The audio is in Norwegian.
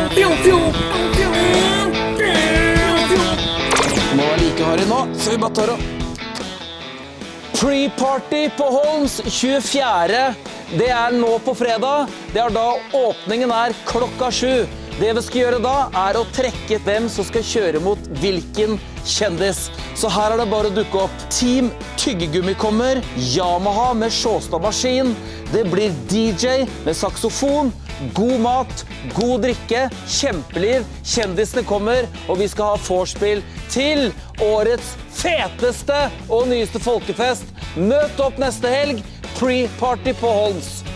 Må være like harry nå, så vi bare tar og... Pre-party på Holms 24. Det er nå på fredag. Det er da åpningen er klokka 7. Det vi skal gjøre da er å trekke hvem som skal kjøre mot hvilken kjendis. Så her er det bare å dukke opp. Team Tyggegummi kommer, Yamaha med Sjåstad-maskin. Det blir DJ med saksofon, god mat, god drikke, kjempeliv. Kjendisene kommer, og vi skal ha vorspiel til årets feteste og nyeste folkefest. Møt opp neste helg, pre-party på Holms.